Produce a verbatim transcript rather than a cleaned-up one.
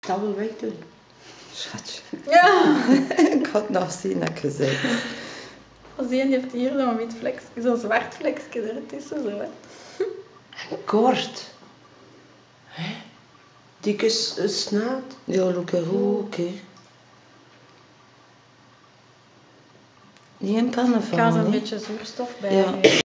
Dat wil wegdoen. Schatje. Ja. Ik ga het nog zien dat ik gezegd. Als die heeft hier zo'n wit vlekje, zo'n zwart vlekje ertussen. Zo, hè. En kort. Hè? Dikke s- snuit. Ja, look ook, hè. Niet een Ik ga pannenvan, zo'n hè. beetje zuurstof bij Ja. geven.